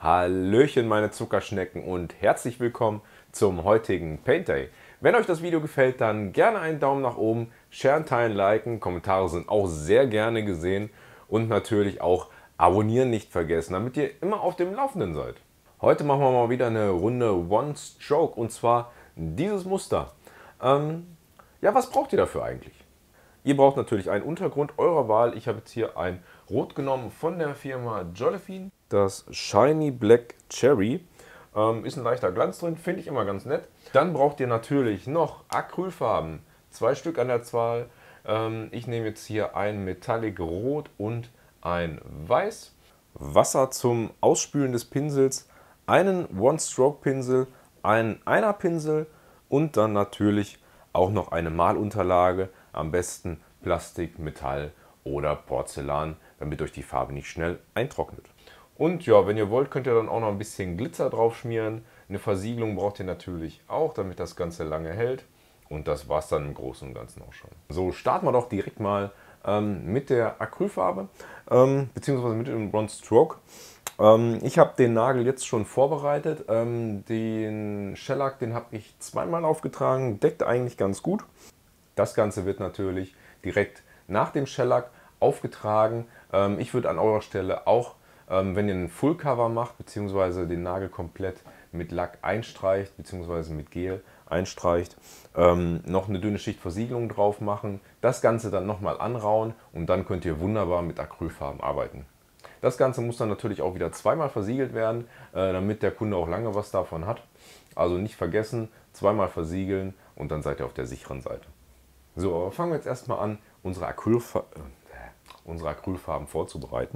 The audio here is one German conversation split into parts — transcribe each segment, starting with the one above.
Hallöchen meine Zuckerschnecken und herzlich willkommen zum heutigen Paint Day. Wenn euch das Video gefällt, dann gerne einen Daumen nach oben, sharen, teilen, liken, Kommentare sind auch sehr gerne gesehen und natürlich auch abonnieren nicht vergessen, damit ihr immer auf dem Laufenden seid. Heute machen wir mal wieder eine Runde One Stroke und zwar dieses Muster. Ja, was braucht ihr dafür eigentlich? Ihr braucht natürlich einen Untergrund eurer Wahl. Ich habe jetzt hier ein Rot genommen von der Firma Jollifine. Das Shiny Black Cherry. Ist ein leichter Glanz drin, finde ich immer ganz nett. Dann braucht ihr natürlich noch Acrylfarben. 2 Stück an der Zahl. Ich nehme jetzt hier ein Metallic Rot und ein Weiß. Wasser zum Ausspülen des Pinsels. Einen One-Stroke-Pinsel, einen Einerpinsel und dann natürlich auch noch eine Malunterlage. Am besten Plastik, Metall oder Porzellan, damit euch die Farbe nicht schnell eintrocknet. Und ja, wenn ihr wollt, könnt ihr dann auch noch ein bisschen Glitzer drauf schmieren. Eine Versiegelung braucht ihr natürlich auch, damit das Ganze lange hält. Und das war es dann im Großen und Ganzen auch schon. So, starten wir doch direkt mal mit der Acrylfarbe, beziehungsweise mit dem One Stroke. Ich habe den Nagel jetzt schon vorbereitet. Den Shellac, den habe ich zweimal aufgetragen, deckt eigentlich ganz gut. Das Ganze wird natürlich direkt nach dem Shellac aufgetragen. Ich würde an eurer Stelle auch, wenn ihr einen Full Cover macht, beziehungsweise den Nagel komplett mit Lack einstreicht, beziehungsweise mit Gel einstreicht, noch eine dünne Schicht Versiegelung drauf machen, das Ganze dann nochmal anrauen und dann könnt ihr wunderbar mit Acrylfarben arbeiten. Das Ganze muss dann natürlich auch wieder zweimal versiegelt werden, damit der Kunde auch lange was davon hat. Also nicht vergessen, zweimal versiegeln und dann seid ihr auf der sicheren Seite. So, aber fangen wir jetzt erstmal an, unsere Acrylfarben vorzubereiten.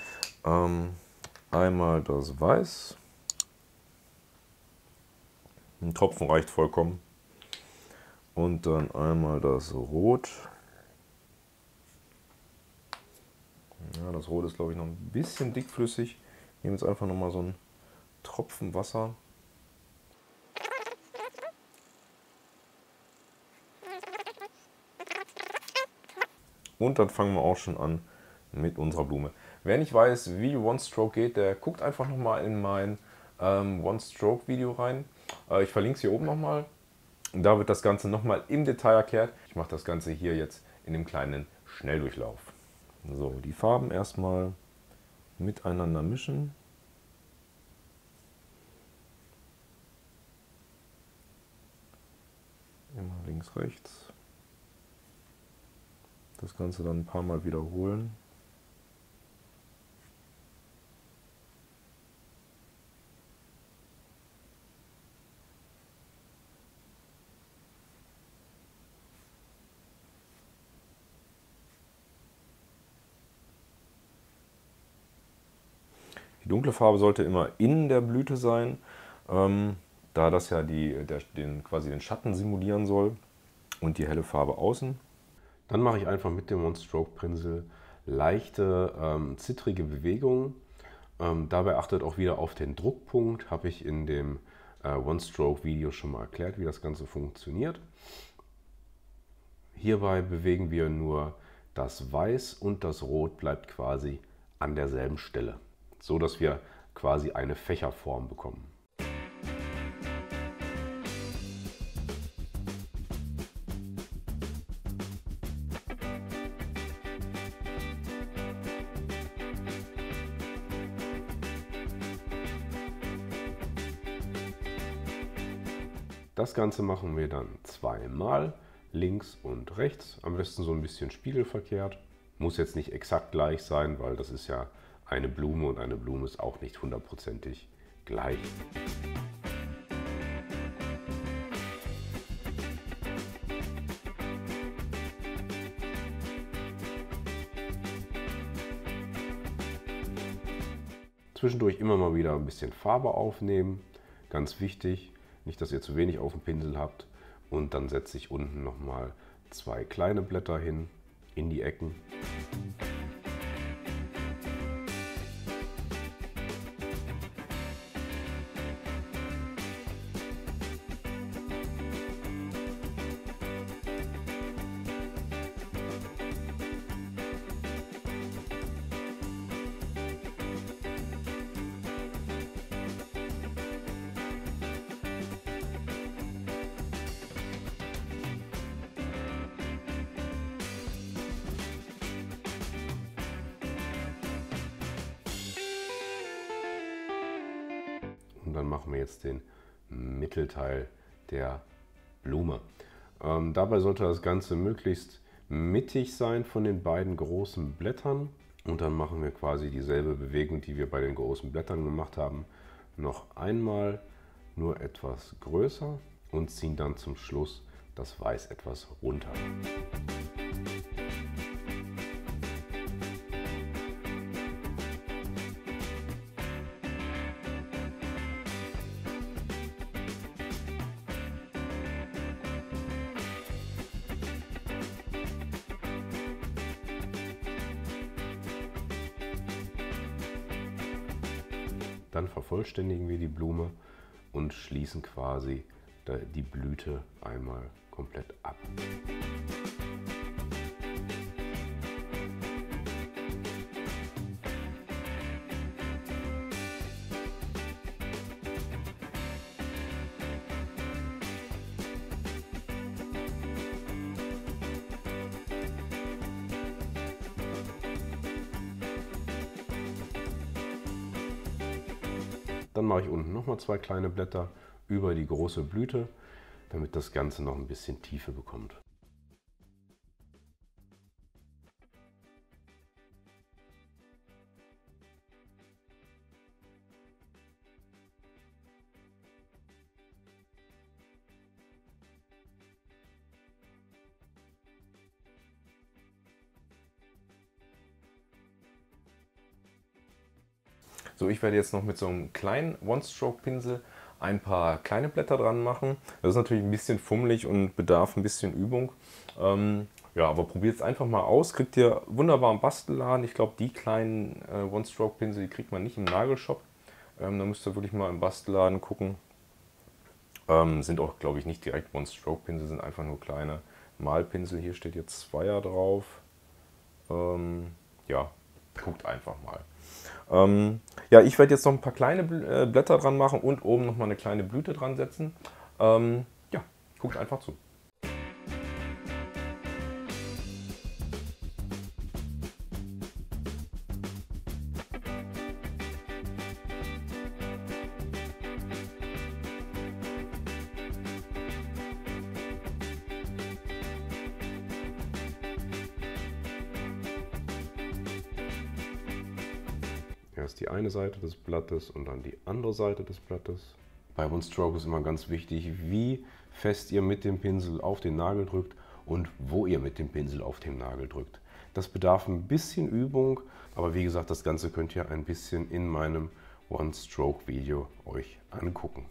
Einmal das Weiß. Ein Tropfen reicht vollkommen. Und dann einmal das Rot. Ja, das Rot ist, glaube ich, noch ein bisschen dickflüssig. Ich nehme jetzt einfach nochmal so einen Tropfen Wasser. Und dann fangen wir auch schon an mit unserer Blume. Wer nicht weiß, wie One Stroke geht, der guckt einfach nochmal in mein One Stroke Video rein. Ich verlinke es hier oben nochmal. Da wird das Ganze nochmal im Detail erklärt. Ich mache das Ganze hier jetzt in dem kleinen Schnelldurchlauf. So, die Farben erstmal miteinander mischen. Immer links, rechts. Das Ganze dann ein paar Mal wiederholen. Die dunkle Farbe sollte immer in der Blüte sein, da das ja quasi den Schatten simulieren soll, und die helle Farbe außen. Dann mache ich einfach mit dem One Stroke Pinsel leichte zittrige Bewegungen. Dabei achtet auch wieder auf den Druckpunkt. Habe ich in dem One Stroke Video schon mal erklärt, wie das Ganze funktioniert. Hierbei bewegen wir nur das Weiß und das Rot bleibt quasi an derselben Stelle, so dass wir quasi eine Fächerform bekommen. Das Ganze machen wir dann zweimal, links und rechts, am besten so ein bisschen spiegelverkehrt. Muss jetzt nicht exakt gleich sein, weil das ist ja eine Blume und eine Blume ist auch nicht hundertprozentig gleich. Zwischendurch immer mal wieder ein bisschen Farbe aufnehmen, ganz wichtig. Nicht, dass ihr zu wenig auf dem Pinsel habt. Und dann setze ich unten nochmal 2 kleine Blätter hin in die Ecken. dann machen wir jetzt den Mittelteil der Blume. Dabei sollte das Ganze möglichst mittig sein von den beiden großen Blättern. Und dann machen wir quasi dieselbe Bewegung, die wir bei den großen Blättern gemacht haben, noch einmal, nur etwas größer und ziehen dann zum Schluss das Weiß etwas runter. Dann vervollständigen wir die Blume und schließen quasi die Blüte einmal komplett ab. Dann mache ich unten nochmal 2 kleine Blätter über die große Blüte, damit das Ganze noch ein bisschen Tiefe bekommt. So, ich werde jetzt noch mit so einem kleinen One-Stroke-Pinsel ein paar kleine Blätter dran machen. Das ist natürlich ein bisschen fummelig und bedarf ein bisschen Übung. Ja, aber probiert es einfach mal aus. Kriegt ihr wunderbar im Bastelladen. Ich glaube, die kleinen One-Stroke-Pinsel, die kriegt man nicht im Nagelshop. Da müsst ihr wirklich mal im Bastelladen gucken. Sind auch, glaube ich, nicht direkt One-Stroke-Pinsel, sind einfach nur kleine Malpinsel. Hier steht jetzt 2er drauf. Ja, guckt einfach mal. Ja, ich werde jetzt noch ein paar kleine Blätter dran machen und oben noch mal eine kleine Blüte dran setzen. Ja, guckt einfach zu. Erst die eine Seite des Blattes und dann die andere Seite des Blattes. Bei One-Stroke ist immer ganz wichtig, wie fest ihr mit dem Pinsel auf den Nagel drückt und wo ihr mit dem Pinsel auf den Nagel drückt. Das bedarf ein bisschen Übung, aber wie gesagt, das Ganze könnt ihr ein bisschen in meinem One-Stroke-Video euch angucken.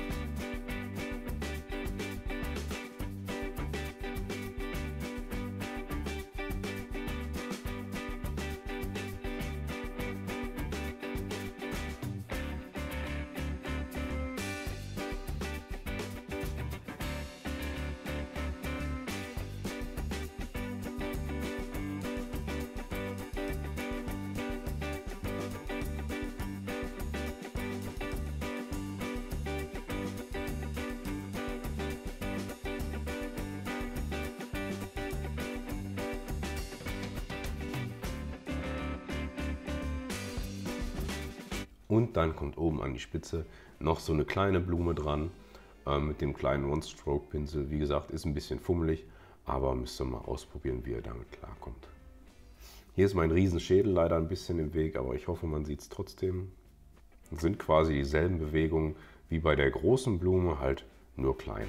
Und dann kommt oben an die Spitze noch so eine kleine Blume dran mit dem kleinen One-Stroke-Pinsel. Wie gesagt, ist ein bisschen fummelig, aber müsst ihr mal ausprobieren, wie ihr damit klarkommt. Hier ist mein Riesenschädel leider ein bisschen im Weg, aber ich hoffe, man sieht es trotzdem. Es sind quasi dieselben Bewegungen wie bei der großen Blume, halt nur kleiner.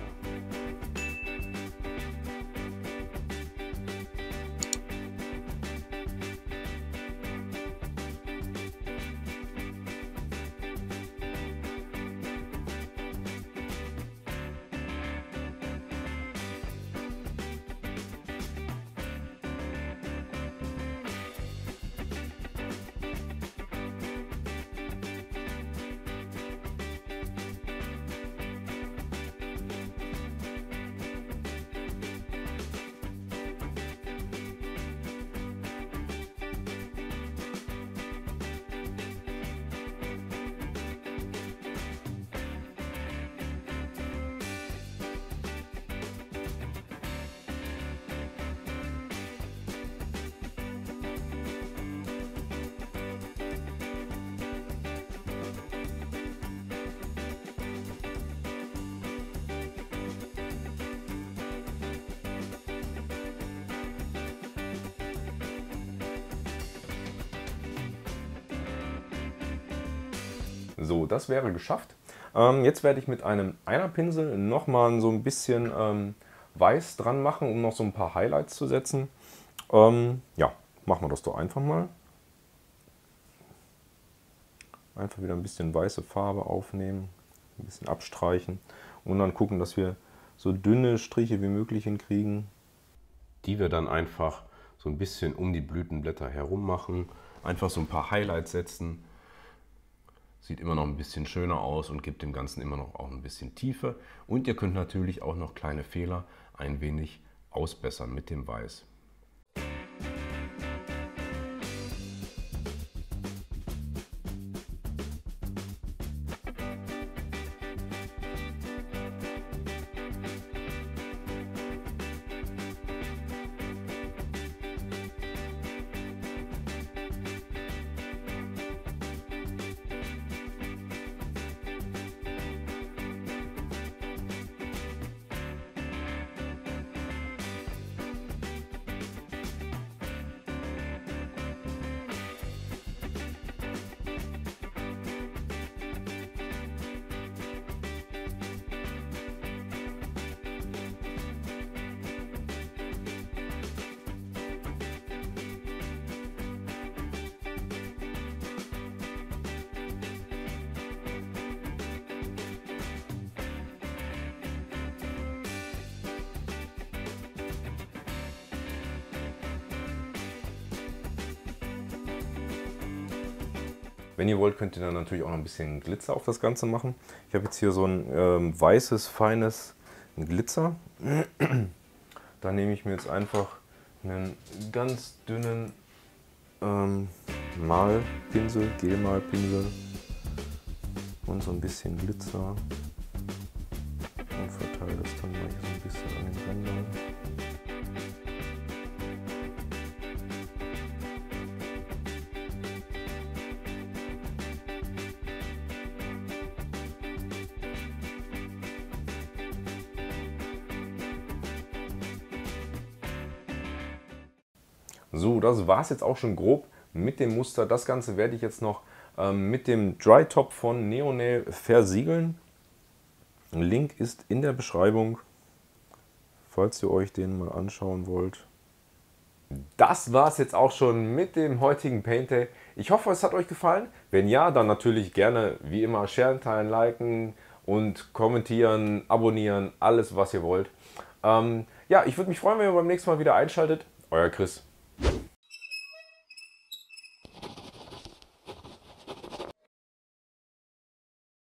So, das wäre geschafft. Jetzt werde ich mit einem Einerpinsel nochmal so ein bisschen Weiß dran machen, um noch so ein paar Highlights zu setzen. Ja, machen wir das doch einfach mal. Einfach wieder ein bisschen weiße Farbe aufnehmen, ein bisschen abstreichen und dann gucken, dass wir so dünne Striche wie möglich hinkriegen. Die wir dann einfach so ein bisschen um die Blütenblätter herum machen. Einfach so ein paar Highlights setzen. Sieht immer noch ein bisschen schöner aus und gibt dem Ganzen immer noch auch ein bisschen Tiefe. Und ihr könnt natürlich auch noch kleine Fehler ein wenig ausbessern mit dem Weiß. Wenn ihr wollt, könnt ihr dann natürlich auch noch ein bisschen Glitzer auf das Ganze machen. Ich habe jetzt hier so ein weißes, feines Glitzer. Da nehme ich mir jetzt einfach einen ganz dünnen Malpinsel, Gelmalpinsel und so ein bisschen Glitzer und verteile das dann mal hier so ein bisschen an den Rändern. So, das war es jetzt auch schon grob mit dem Muster. Das Ganze werde ich jetzt noch mit dem Dry Top von Neonail versiegeln. Ein Link ist in der Beschreibung, falls ihr euch den mal anschauen wollt. Das war es jetzt auch schon mit dem heutigen Paint Day. Ich hoffe, es hat euch gefallen. Wenn ja, dann natürlich gerne wie immer sharen, teilen, liken und kommentieren, abonnieren, alles was ihr wollt. Ja, ich würde mich freuen, wenn ihr beim nächsten Mal wieder einschaltet. Euer Chris.